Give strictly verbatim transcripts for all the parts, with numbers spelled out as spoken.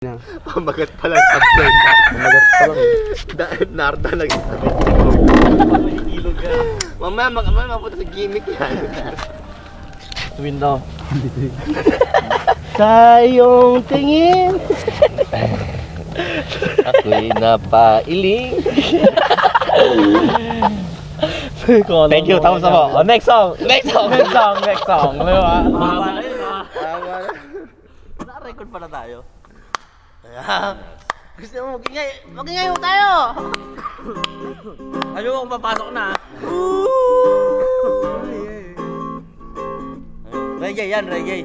Pamagat pa lang subscribe ka. Pamagat pa lang. Dahil narda lang. Ilog ka. Mamaya mag-amal mapunta sa gimmick yan. Tuwin daw. Sa iyong tingin Ako'y napailing. Thank you, tapos na po. Oh, next song! Next song! Next song! Next song! Di ba? Mahaba na yun ha. Naka-record pala tayo. Gusto mo magingay? Magingay mo tayo! Ayaw mo kung papasok na. Reggae yan, reggae.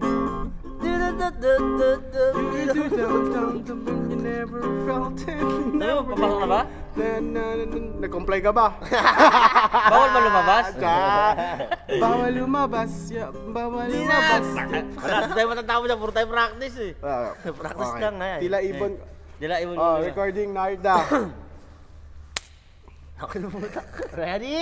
Ayaw mo, papasok na ba? Nag-comply ka ba? Bawal ba lumabas? Bawal lumabas. Bawal lumabas. Wala, tayo matatapos dyan. Puro tayo practice eh. Practice lang nga yan. Tila ibon. Tila ibon. Oh, recording Narda. Nakalimutan. Ready?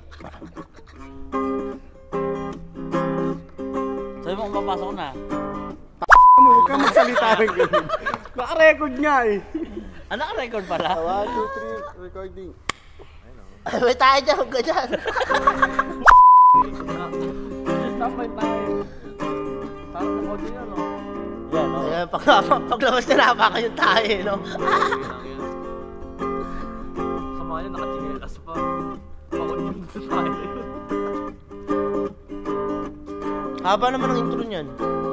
Sabi mo kung papasok na. Huwag ka magsalita rin ganun. Naka-record nga eh. Ah, naka-record pala? one, two, three, recording. May tayo dyan, huwag ka dyan. Tambay tayo. Parang sa kotse yan, no? Yan, no? Ayan, pag, paglabas na napakan yung tayo, no? Sa mga yan, nakachinelas pa. Pakot yung sa tayo. Haba naman ang intro niyan.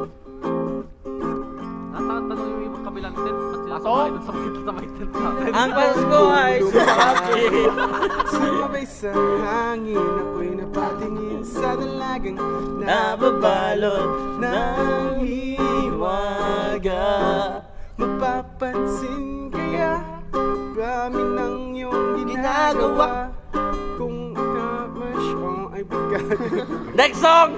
Natatanong yung ibang kabilang tent. Ba't sila sumay dun sa makita sa may tent natin? Ang Pasko ay sumabi. Sumabay sa hangin, ako'y napatingin sa dalagang Nababalot ng hiwaga. Mapapansin kaya kami ng iyong ginagawa. Kung ikamasyon ay bigat. Next song!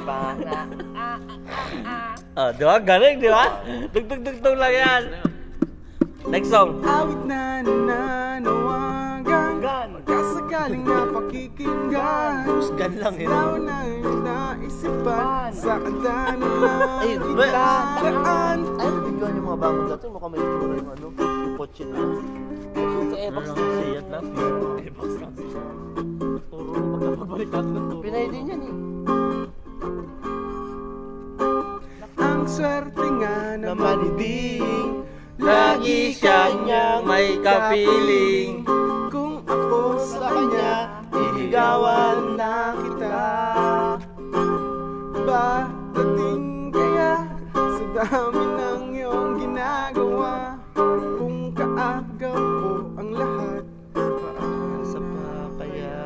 Oh, di ba? Galing, di ba? Dugdug-dugtug lang yan. Next song. Awit na nananawagan, pagkasakaling napakikinggan. Husgan lang yun. Daw na naisipan sa kanta na lang Ay, ba? ilaraan. Ay, nabigyan yung mga bangon dati. Mukhang may itsura yung ano, yung kotse na. Sa Evox na. Siyat lang. Evox kasi. Puro magkapabalik natin ng turo. Pinay din yan eh. Ang swerte nga Na naman manibing, lagi siya niyang may kapiling. kung ako sa kanya Iligawan na kita. Batating kaya sa dami ng iyong ginagawa. Kung kaagaw ko ang lahat, Sa pa kaya.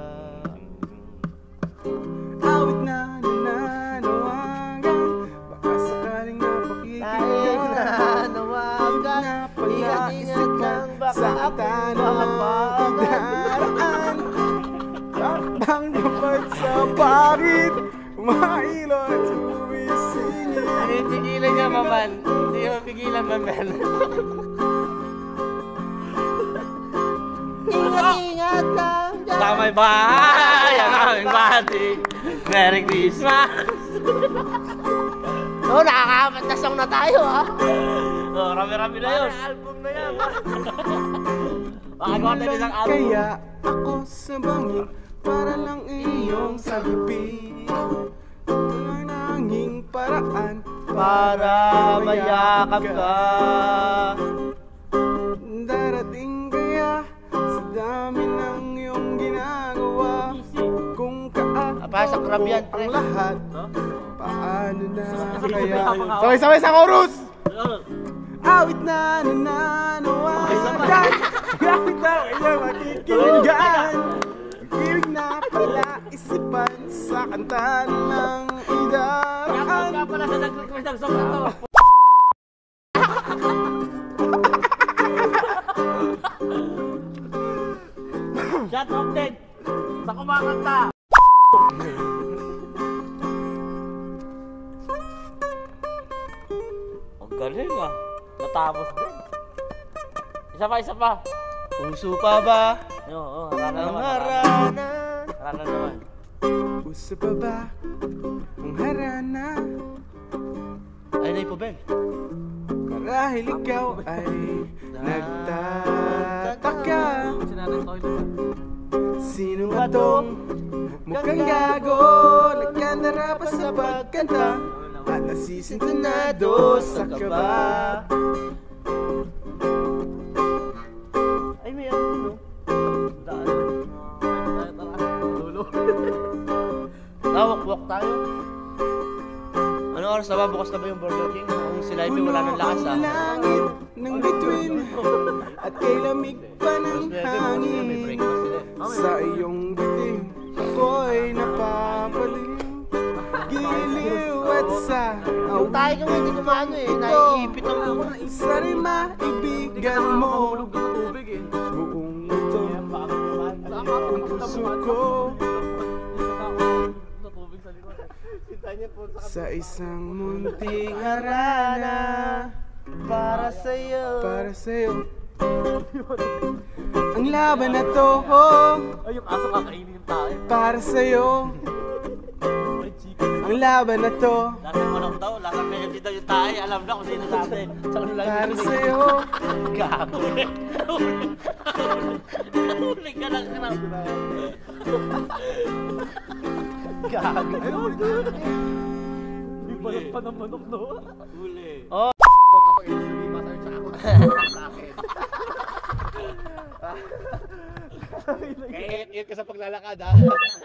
awit na nananawagan, baka sakaling napakikinggan. Tayo na nawagan, Na pala iingat isipan lang baka sa ako tanang makapagan. idaraan. Takbang dapat sa parit, mailo at sumisingin. Hindi pigilan niya, maman. Hindi ka mapigilan, maman. Ingat-ingat lang dyan. Sa may bahay, ang aming bati. Merry Christmas! Oo, nakakapat na song na tayo, ha? Oh, rami-rami na yun. Album na yan. Makagawa tayo isang album. Kaya ako sa bangin para lang iyong sagipin. Ito ang nanging paraan Para mayakap ka. Darating kaya sa dami ng iyong ginagawa. Kung kaagaw Pasak rap yan, ko pre. ang lahat, paano na kaya? Sabay-sabay sa chorus! Awit na nananawagan, gamit na kaya makikinggan. Kilig na pala isipan sa kanta ng idaraan. Kaya pala sa nag-request ng song na to. Shut up, Ted! Sa kumakanta! Ang galing ah. Natapos din. Isa pa, isa pa. Puso pa ba Oo, oh, harana ang naman. harana? Harana naman. Puso pa ba ang harana? Ay, na po, Ben. Marahil ikaw ay nagtataka. Sinanay toilet. Sino ba tong mukhang gago? Nagkandara pa sa pagkanta at nasisintonado sa kaba. Ay, may ano no? Daan. Tayo tara. Lulo. Nawak-walk tayo. Ano oras na ba? Bukas na ba yung Burger King? Kung si Lively wala ng lakas ah. Puno ang langit ng bituin at kay lamig pa ng May hangin. breakfast sila. Sa iyong biting ako'y napapaliw. Giliw at sa Yung tayo ka nga, hindi ko maano eh. Naiipit ang buko. Sa rin maibigan mo. Mahulog na tubig eh. Buong ito ang puso ko. Sa tubig sa likod eh. Sa isang munting harana Para sa'yo. para sa'yo. Ang laban na to Ay, yung aso kakainin yung tayo. para sa'yo. May chicken. Ang laban na to Lasang manok daw, lasang medyo daw yung tayo. Alam na kung sino sa atin. Tsaka nung lagi para sa'yo. Gago eh. Huli ka lang ka na. Gago. Hindi balat pa ng manok, no? Huli. Kapag hindi masayo sa ako. Kaya yun ka sa paglalakad ha.